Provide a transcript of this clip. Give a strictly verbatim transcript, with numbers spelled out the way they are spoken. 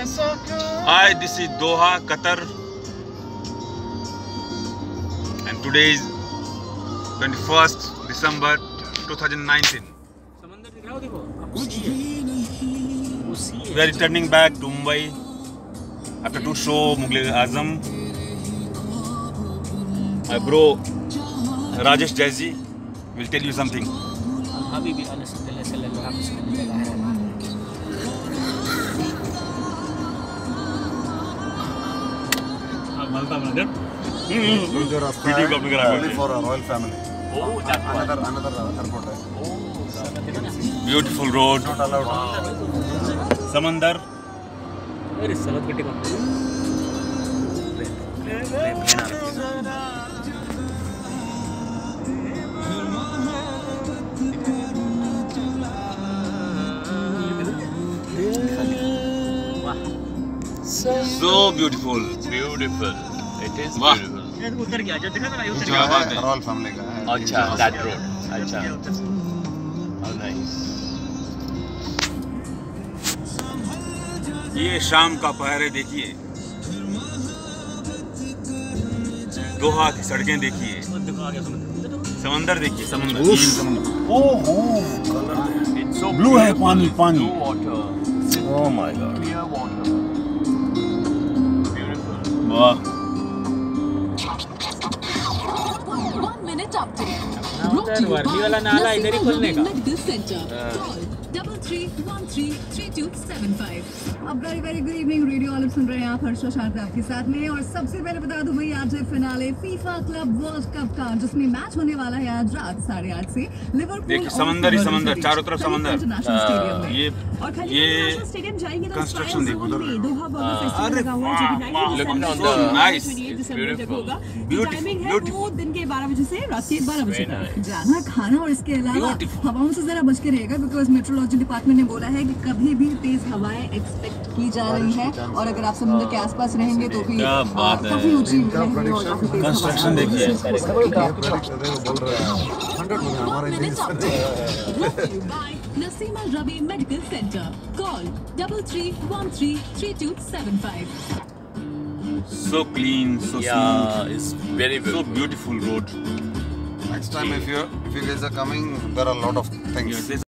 Hi, this is Doha, Qatar, and today is twenty-first December twenty nineteen. We are returning back to Mumbai after two shows, mughal-e-azam. My bro rajesh will tell you something. Only for a royal family. Oh, that another another airport. Oh, beautiful road. Not allowed. Samandar. Where is Salat getting on? So beautiful. Beautiful. It is Wow. beautiful. क्या बात है? Royal family का है. अच्छा, that road. अच्छा. How nice. ये शाम का पहर है, देखिए. दोहा की सड़कें देखिए. समंदर देखिए, समंदर. Oh, oh, It's so blue है पानी पानी. blue water. Oh my God. Clear water. Beautiful. वाह. उधर वर्ली वाला नाला इधर ही खोलने का. Double three one three three two seven five. अब very very good evening radio वाले सुन रहे हैं आप, हर्षा शारदा आपके साथ में. और सबसे पहले बता दूं भाई, आज है finale FIFA club world cup का, जिसमें मैच होने वाला है आज रात साढ़े आठ से लिवरपूल. देखिए समंदर ही समंदर, चारों तरफ समंदर. ये और खाली ये स्टेडियम जाएंगे तो कंस्ट्रक्शन देखो उधर. दोहा बर्गर फेस्टिवल लगा हुआ है, जो कि Look nineteen on the nice. दिसंबर तक होगा. Beautiful. टाइमिंग है Beautiful. वो दिन के बारह बजे से रात के बारह बजे Very तक. nice. जाना खाना और इसके अलावा Beautiful. हवाओं से जरा बच के रहेगा, बिकॉज मेट्रोलॉजी डिपार्टमेंट ने बोला है कि कभी भी तेज हवाएं एक्सपेक्ट की जा रही है. और अगर आप समुद्र के आसपास रहेंगे तो भी क्या बात है. काफी ऊंची रहेंगी और काफी तेज कंस्ट्रक्शन देखिए. बोल रहे हैं. Hundred हो गया हमारा engineer. Naseema Ravi Medical Center. Call double three one three three two seven five. So clean, so Yeah, smooth, it's very so beautiful. beautiful road. Next time if you if you guys are coming, there are a lot of things. Yes,